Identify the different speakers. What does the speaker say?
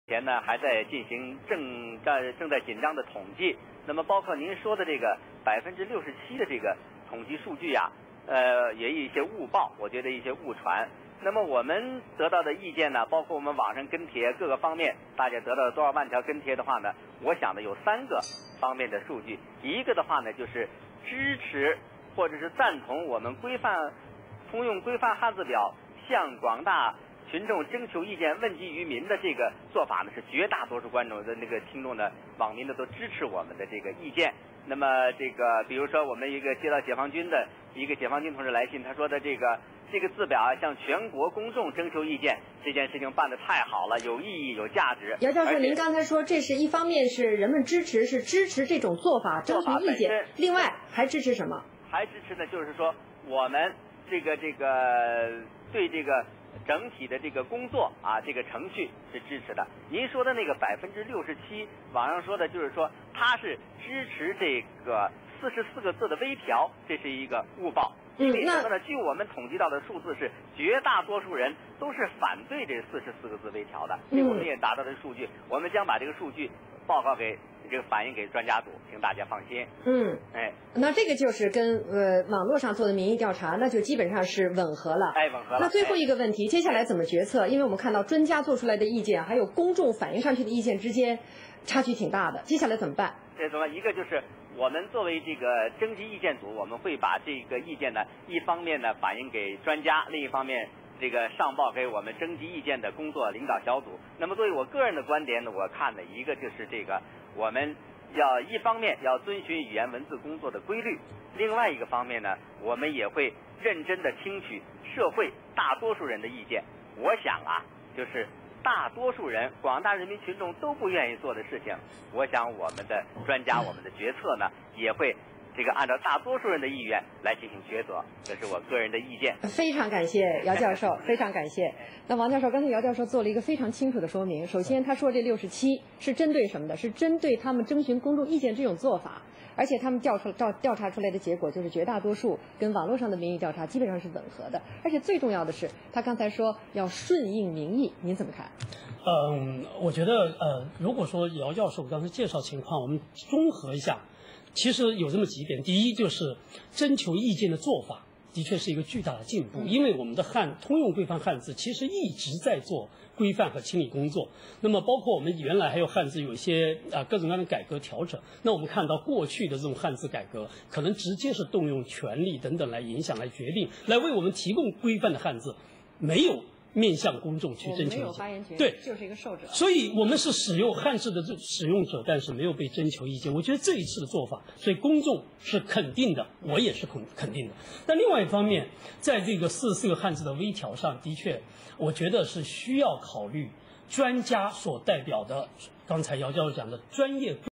Speaker 1: 前呢还在进行正在紧张的统计。那么包括您说的这个67%的这个统计数据啊，也有一些误报，我觉得一些误传。那么我们得到的意见呢，包括我们网上跟帖各个方面，大家得到多少万条跟帖的话呢，我想呢有3个方面的数据。一个的话呢就是支持或者是赞同我们通用规范汉字表向广大群众征求意见、问及于民的这个做法呢，是绝大多数观众的那个听众呢、网民呢都支持我们的这个意见。那么这个，比如说我们一个接到解放军同志来信，他说的这个字表啊，向全国公众征求意见，这件事情办得太好了，有意义、有价值。
Speaker 2: 姚教授，您刚才说这是一方面是人们支持这种做法征求意见，另外还支持什么？还支持呢，就是说我们对这个整体的这个工作啊，这个程序是支持的。您说的那个67%，网上说的就是说它是支持这个44个字的微调，这是一个误报。因为什么呢？据我们统计到的数字是，绝大多数人都是反对这44个字微调的。这我们也达到的数据，我们将把这个数据报告给反映给专家组，请大家放心。那这个就是跟网络上做的民意调查，那就基本上是吻合了。吻合了。那最后一个问题，接下来怎么决策？因为我们看到专家做出来的意见，还有公众反映上去的意见之间差距挺大的，接下来怎么办？一个就是我们作为这个征集意见组，我们会把这个意见呢，一方面呢反映给专家，另一方面这个上报给我们征集意见的工作领导小组。那么作为我个人的观点呢，我看的一个就是这个我们要一方面要遵循语言文字工作的规律，另外一个方面呢，我们也会认真的听取社会大多数人的意见。我想啊，就是大多数人、广大人民群众都不愿意做的事情，我想我们的专家、我们的决策呢，也会按照大多数人的意愿来进行抉择，这是我个人的意见。非常感谢姚教授，非常感谢。那王教授，刚才姚教授做了一个非常清楚的说明。首先，他说这67是针对什么的？是针对他们征询公众意见这种做法，而且他们调查出来的结果就是绝大多数跟网络上的民意调查基本上是吻合的。而且最重要的是，他刚才说要顺应民意，您怎么看？
Speaker 3: 我觉得如果说姚教授刚才介绍情况，我们综合一下。其实有这么几点，第一就是征求意见的做法的确是一个巨大的进步，因为我们的通用规范汉字其实一直在做规范和清理工作。那么包括我们原来还有汉字有一些各种各样的改革调整，那我们看到过去的这种汉字改革可能直接是动用权力等等来影响、来决定、来为我们提供规范的汉字，没有面向公众去征求意见，没有发言权，对，就是一个受者。所以我们是使用汉字的使用者，但是没有被征求意见。我觉得这一次的做法，所以公众是肯定的，我也是肯定的。但另外一方面，在这个44个汉字的微调上，的确，我觉得是需要考虑专家所代表的，刚才姚教授讲的专业。